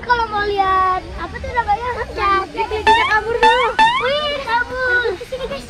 kalau mau lihat apa tuh namanya? Kita kabur dulu. Wih, kabur. Kesini guys.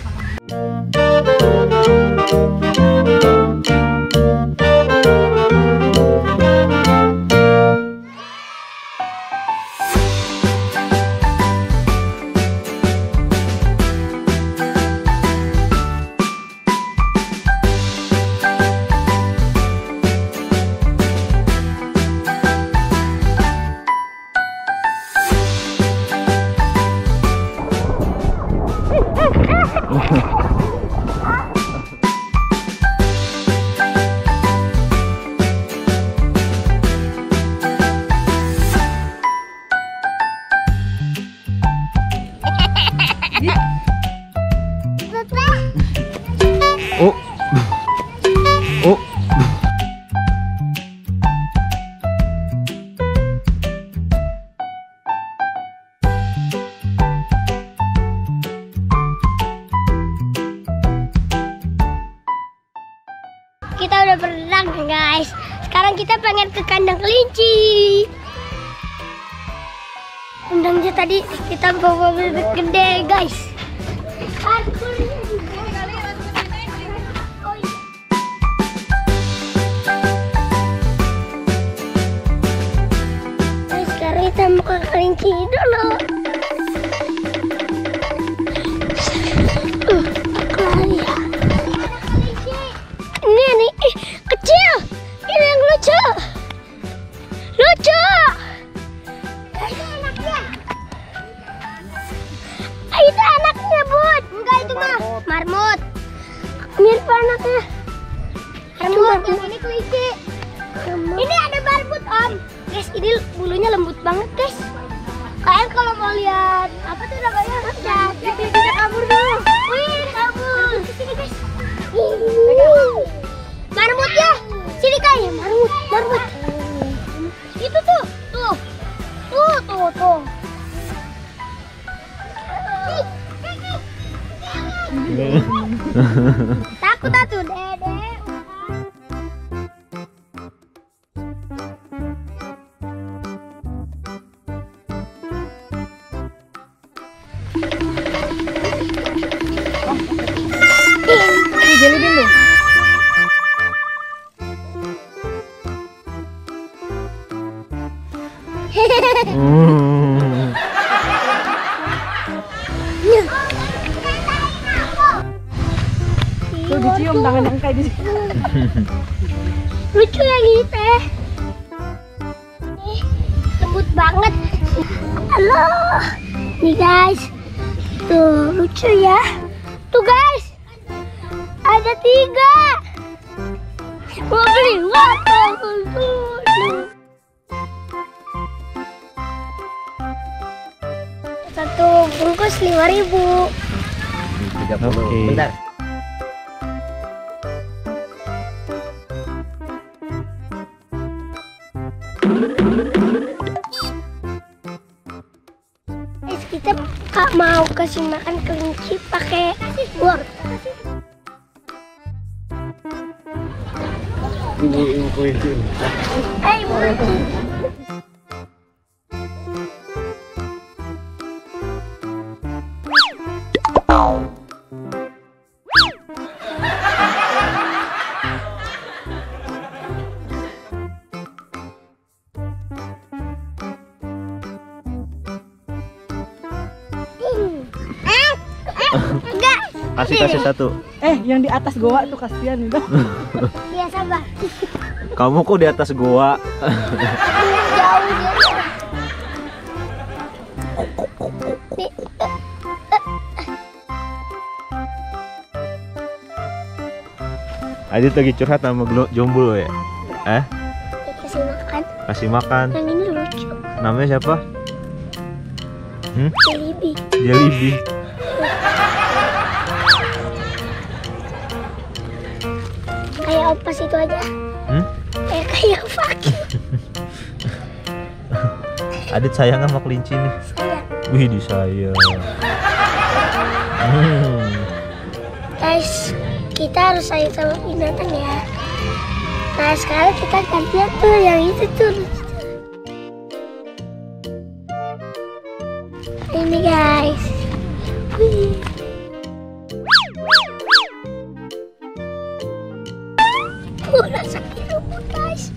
Oh. Oh. Kita udah berenang guys. Sekarang kita pengen ke kandang kelinci. Undangnya tadi kita bawa bebek gede guys. Sekarang kita mau ke kelinci dulu. Ini nih, kecil. Ini yang lucu. Lucu. Itu anaknya. Itu anaknya, Bud. Enggak, itu mah marmut. Mirip anaknya. Marmut. Yang ini kelinci. Ini ada barbut, Om. Guys, ini bulunya lembut banget, guys. Kalian kalau mau lihat apa tuh namanya? Kita kabur dulu. Wih, kabur. Kesini, guys. Marmut ya, sini kayak marmut. Itu tuh. Takut tuh, Dede. Jelly bean deh. Tuh dicium tangan yang kayak di sini. Lucu yang ini teh. Lembut banget. Halo. Nih guys. Tuh lucu ya. Tuh guys. Ada 3. Mau beli satu bungkus 5.000. 30. Bentar. Guys, kita mau kasih makan kelinci pakai bor. Kasih satu. Yang di atas goa tuh kasihan itu. Iya, sabar. Kamu kok di atas goa? Jauh dia. Adit lagi curhat sama jomblo ya? Kasih makan. Kasih makan. Yang ini lucu. Namanya siapa? Jellyby. Jellyby. Kayak opas itu aja. Kayak Fakir. Adit sayang sama kelinci nih. Sayang. Wih, disayang. Guys, kita harus sayang sama binatang ya. Nah, sekarang kita gantian tuh yang itu tuh. Ini guys. Wih. Rasa kerupuk guys.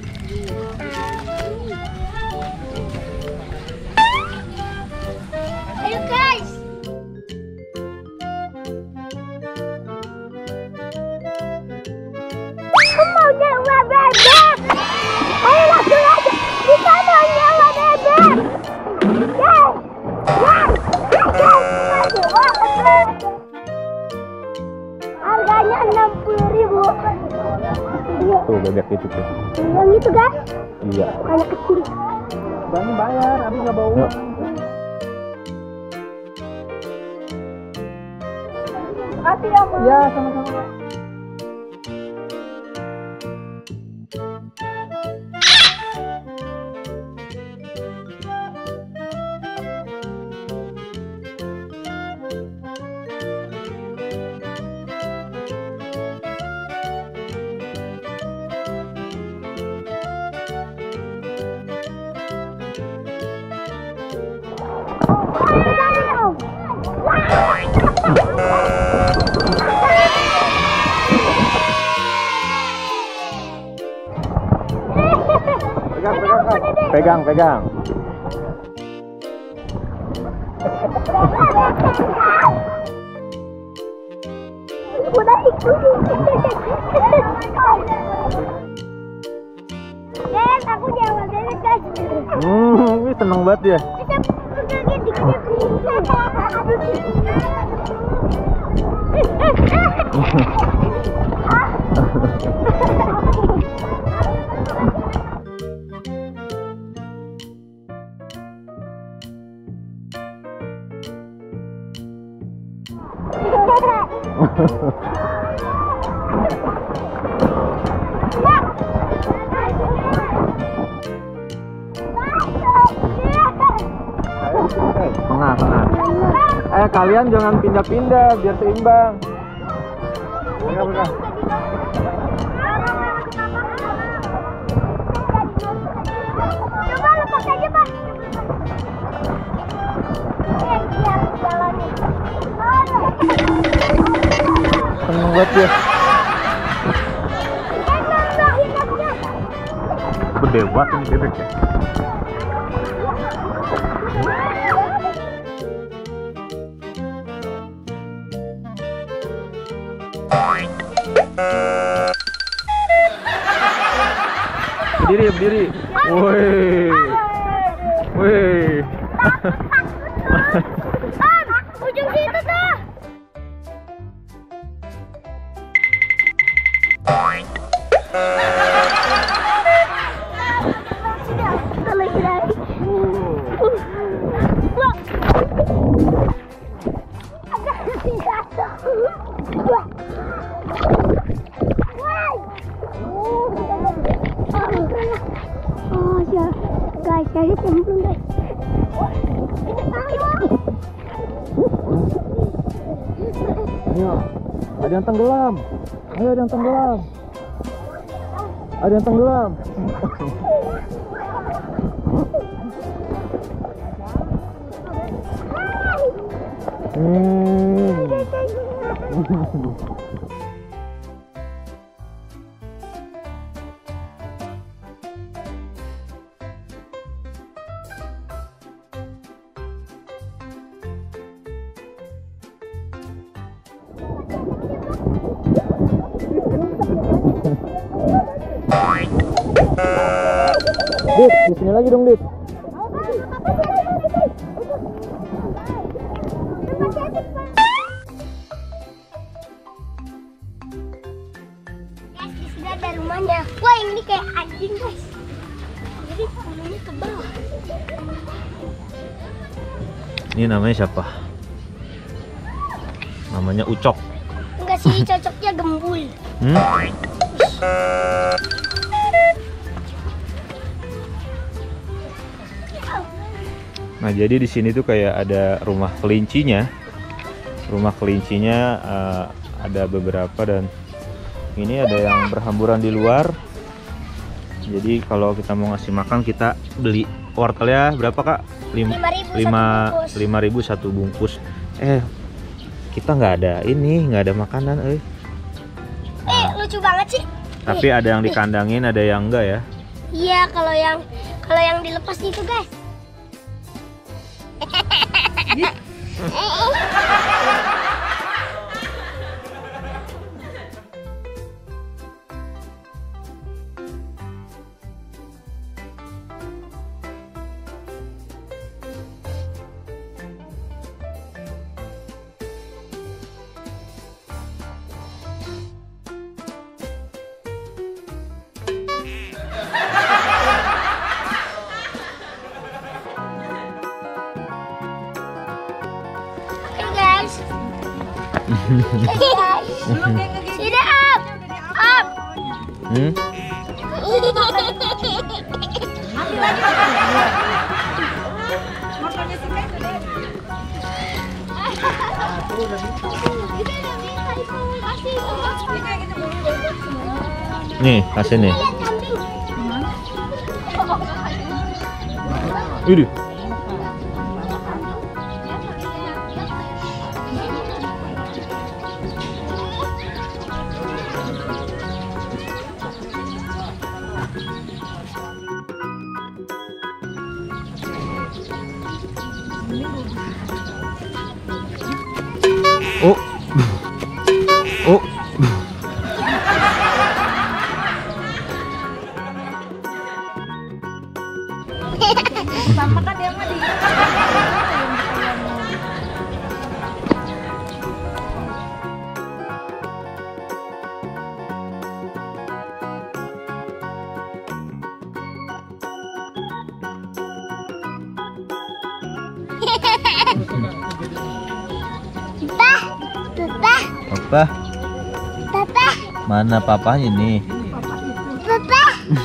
Ayo guys. Aku mau nyewa bebek. Ayo langsung aja. Kita mau nyewa bebek. Yes. Harganya 60.000. Tuh bebek itu tuh. Yang itu guys? Iya. Bukannya kecil. Bang bayar, Abi nggak bawa uang. Makasih ya, Bang. Ya, sama-sama. Pegang. Udah ikut. Guys, aku nyewa bebek guys. Ini seneng banget ya. Tengah. Kalian jangan pindah-pindah biar seimbang. Pegang. Coba lepas aja, Pak. Seneng banget ya. Gede banget ini bebeknya. Berdiri. Woi. Ujung situ tuh. Guys, saya cemplung guys. Ayo, ada yang tenggelam. Ada yang tenggelam. Dit, di sini lagi dong, Dit. Guys, di sini ada rumahnya. Wah, ini kayak anjing, guys. Jadi rumahnya ke bawah. Ini namanya siapa? Namanya Ucok. Enggak sih, cocoknya gembul. Nah, jadi di sini tuh kayak ada rumah kelincinya. Rumah kelincinya ada beberapa dan ini ada yang berhamburan di luar. Jadi kalau kita mau ngasih makan kita beli wortelnya berapa Kak? 5.000 5.000 satu bungkus. Kita nggak ada makanan. Lucu banget sih. Tapi ada yang dikandangin, ada yang enggak ya? Iya, kalau yang dilepas itu guys. Guys. Sudah up. Nih, kasih nih. Ini. Oh. Oh. Sama kan dia mah di. Papa. Mana papanya nih? Papa.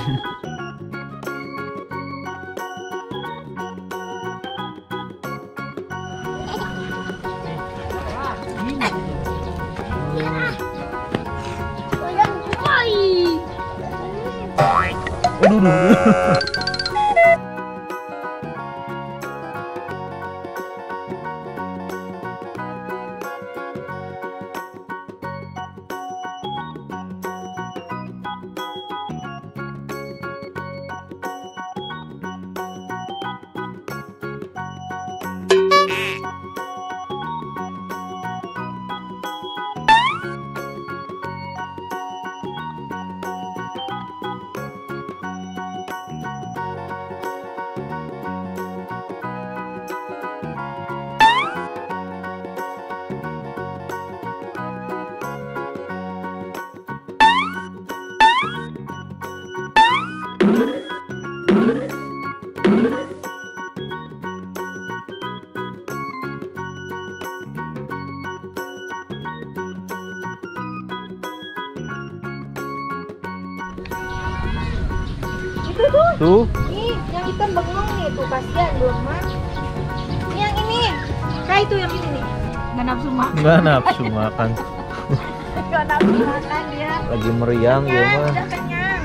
Tuh. Nih, yang ikan bengong nih, tuh kasihan belum makan. Ini yang ini, kayak itu yang ini nih. Nggak nafsu makan. Nggak nafsu makan. Nggak nafsu makan dia. Lagi meriang dia mah. Udah kenyang.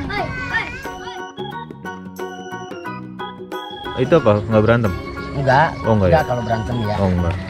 Itu apa? Nggak berantem? Enggak. Oh enggak ya? Kalau berantem ya. Oh enggak.